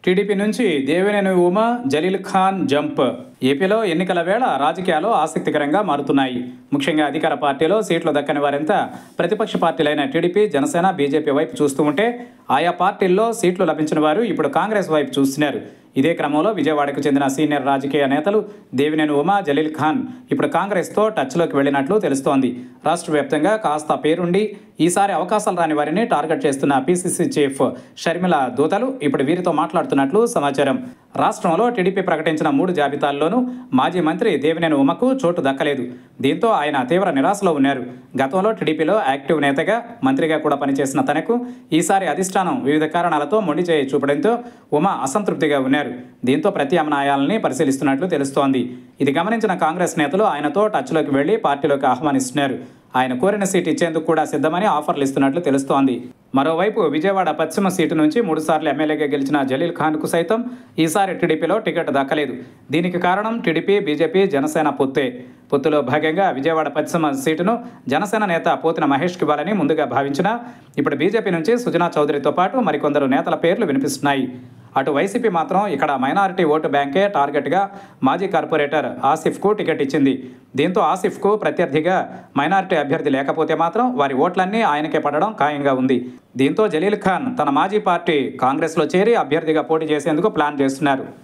TDP నుంచి Devineni Uma, Jaleel Khan jump. ఏపీలో ఎన్నికల వేళ రాజకీయాలు ఆసక్తికరంగా మారుతున్నాయి. ముఖ్యంగా అధికార పార్టీలో సీట్లు దక్కని వారంతా ప్రతిపక్ష పార్టీలైన టీడీపీ, జనసేన, బీజేపీ వైపు చూస్తూ ఉంటే ఆయా పార్టీల్లో సీట్లు లభించిన వారు ఇప్పుడు కాంగ్రెస్ వైపు చూస్తున్నారు. ఇదే క్రమంలో విజయవాడకు చెందిన సీనియర్ రాజకీయ నేతలు దేవినేని ఉమ, జలీల్ ఖాన్ ఇప్పుడు కాంగ్రెస్తో టచ్లోకి వెళ్లినట్లు తెలుస్తోంది. రాష్ట్ర వ్యాప్తంగా కాస్త పేరుండి ఈసారి అవకాశాలు రాని వారిని టార్గెట్ చేస్తున్న పీసీసీ చీఫ్ షర్మిల దూతలు ఇప్పుడు వీరితో మాట్లాడుతున్నట్లు సమాచారం. రాష్ట్రంలో టీడీపీ ప్రకటించిన 3 జాబితాల్లోనూ మాజీ మంత్రి దేవినేని ఉమకు చోటు దక్కలేదు. దీంతో ఆయన తీవ్ర నిరాశలో ఉన్నారు. గతంలో టీడీపీలో యాక్టివ్ నేతగా, మంత్రిగా కూడా పనిచేసిన తనకు ఈసారి అధిష్టానం వివిధ కారణాలతో మొండి చేయి చూపడంతో ఉమ అసంతృప్తిగా ఉన్నారు. దీంతో ప్రత్యామ్నాయాలని పరిశీలిస్తున్నట్లు తెలుస్తోంది. ఇది గమనించిన కాంగ్రెస్ నేతలు ఆయనతో టచ్లోకి వెళ్లి పార్టీలోకి ఆహ్వానిస్తున్నారు. ఆయన కోరిన సీటు ఇచ్చేందుకు కూడా సిద్ధమని ఆఫర్లు ఇస్తున్నట్లు తెలుస్తోంది. మరోవైపు విజయవాడ పశ్చిమ సీటు నుంచి 3 సార్లు ఎమ్మెల్యేగా గెలిచిన జలీల్ ఖాన్కు సైతం ఈసారి టీడీపీలో టికెట్ దక్కలేదు. దీనికి కారణం టీడీపీ, బీజేపీ, జనసేన పొత్తే. పొత్తులో భాగంగా విజయవాడ పశ్చిమ సీటును జనసేన నేత పోతిన మహేష్కి ఇవ్వాలని ముందుగా భావించినా ఇప్పుడు బీజేపీ నుంచి సుజనా చౌదరితో పాటు మరికొందరు నేతల పేర్లు వినిపిస్తున్నాయి. అటు వైసీపీ మాత్రం ఇక్కడ మైనారిటీ ఓటు బ్యాంకే టార్గెట్గా మాజీ కార్పొరేటర్ ఆసిఫ్కు టికెట్ ఇచ్చింది. దీంతో ఆసిఫ్కు ప్రత్యర్థిగా మైనారిటీ అభ్యర్థి లేకపోతే మాత్రం వారి ఓట్లన్నీ ఆయనకే పడడం ఖాయంగా ఉంది. దీంతో జలీల్ ఖాన్ తన మాజీ పార్టీ కాంగ్రెస్లో చేరి అభ్యర్థిగా పోటీ చేసేందుకు ప్లాన్ చేస్తున్నారు.